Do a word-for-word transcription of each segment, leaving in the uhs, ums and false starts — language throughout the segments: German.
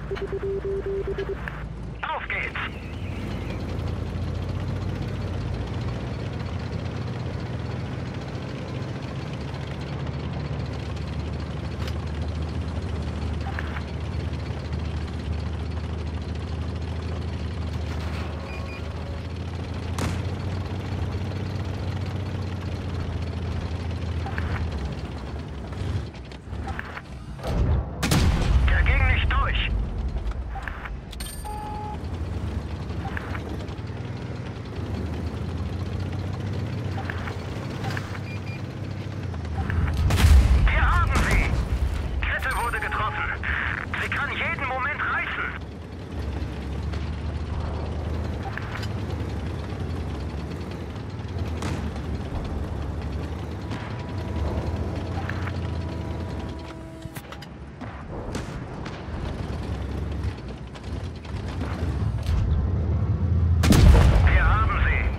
Auf geht's! Der ging nicht durch! Wir haben sie! Kette wurde getroffen. Sie kann jeden Moment reißen. Wir haben sie!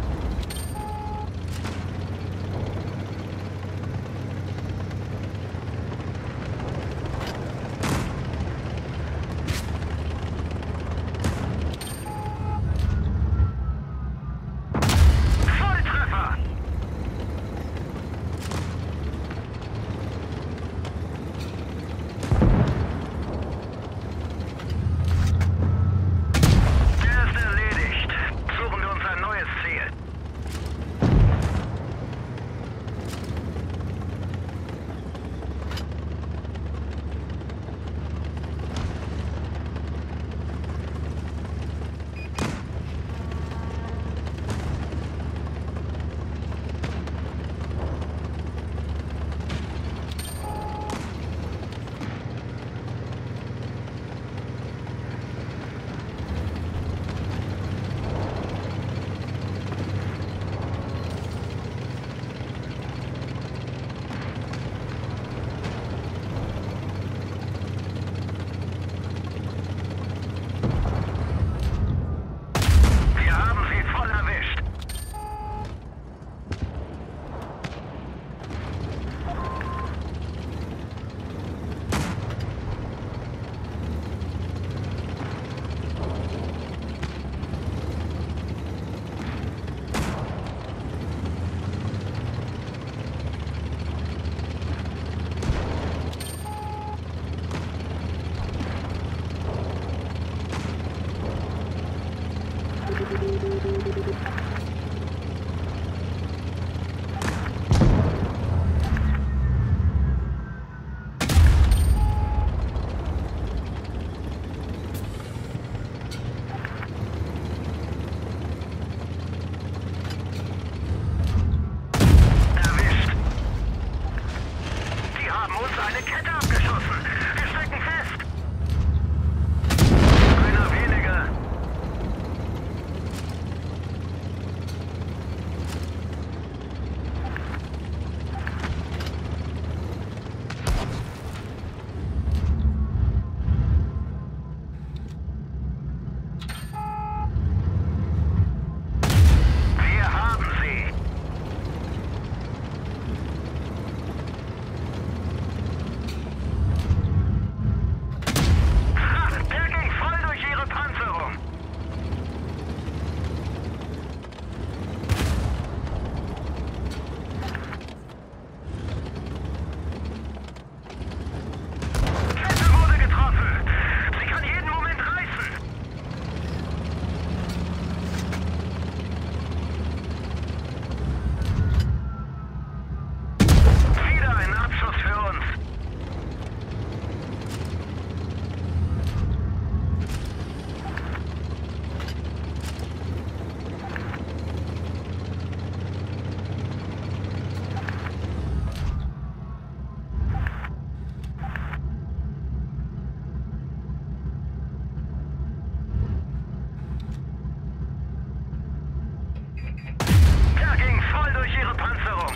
Volltreffer! Der ist erledigt. Suchen wir uns ein neues Ziel. Wir haben sie voll erwischt. Erwischt. Sie haben uns eine Kette abgeschossen. Wir stecken fest. Einer weniger. Wir haben sie. Ha, der ging voll durch ihre Panzerung. Kette wurde getroffen. Sie kann jeden Moment reißen. Wieder ein Abschuss für uns. Der ging voll durch ihre Panzerung.